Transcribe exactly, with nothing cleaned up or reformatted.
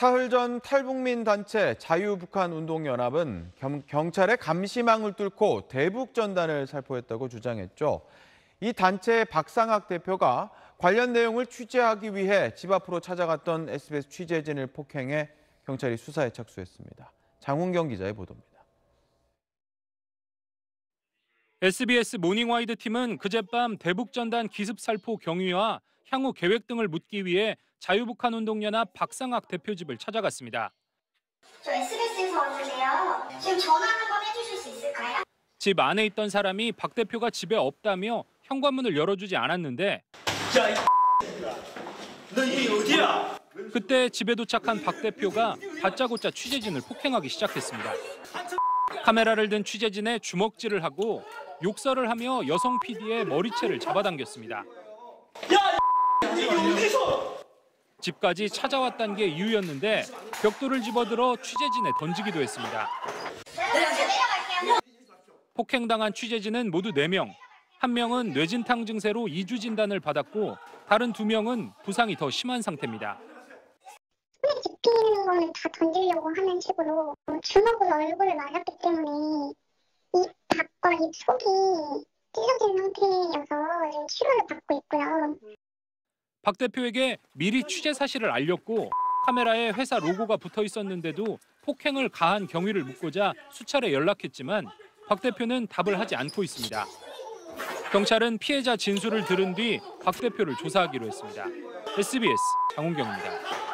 사흘 전 탈북민 단체 자유북한운동연합은 경찰의 감시망을 뚫고 대북 전단을 살포했다고 주장했죠. 이 단체의 박상학 대표가 관련 내용을 취재하기 위해 집 앞으로 찾아갔던 에스비에스 취재진을 폭행해 경찰이 수사에 착수했습니다. 장훈경 기자의 보도입니다. 에스비에스 모닝와이드 팀은 그젯밤 대북전단 기습 살포 경위와 향후 계획 등을 묻기 위해 자유북한운동연합 박상학 대표 집을 찾아갔습니다. 저 에스비에스에서 왔는데요. 지금 전화 한번 해주실 수 있을까요? 집 안에 있던 사람이 박 대표가 집에 없다며 현관문을 열어주지 않았는데 야, 이 너 이게 어디야? 그때 집에 도착한 박 대표가 다짜고짜 취재진을 폭행하기 시작했습니다. 카메라를 든 취재진에 주먹질을 하고 욕설을 하며 여성 피디의 머리채를 잡아당겼습니다. 야, 이게 어디서? 집까지 찾아왔다는 게 이유였는데 벽돌을 집어들어 취재진에 던지기도 했습니다. 폭행당한 취재진은 모두 네 명. 한 명은 뇌진탕 증세로 이주 진단을 받았고 다른 두 명은 부상이 더 심한 상태입니다. 손에 집히는 거는 다 던지려고 하는 식으로 주먹으로 얼굴을 맞았기 때문에 입 밖과 입 속이 찢어진 상태여서 지금 치료를 받고 있고요. 박 대표에게 미리 취재 사실을 알렸고 카메라에 회사 로고가 붙어 있었는데도 폭행을 가한 경위를 묻고자 수차례 연락했지만 박 대표는 답을 하지 않고 있습니다. 경찰은 피해자 진술을 들은 뒤 박 대표를 조사하기로 했습니다. 에스비에스 장훈경입니다.